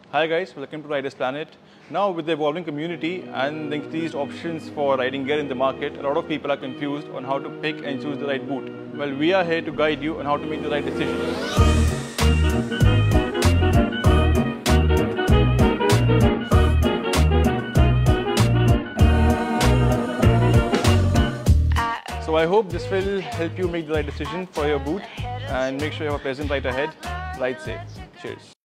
Hi guys, welcome to Riders Planet. Now with the evolving community and the increased options for riding gear in the market, a lot of people are confused on how to pick and choose the right boot. Well, we are here to guide you on how to make the right decision. So I hope this will help you make the right decision for your boot and make sure you have a pleasant ride ahead. Ride safe. Cheers.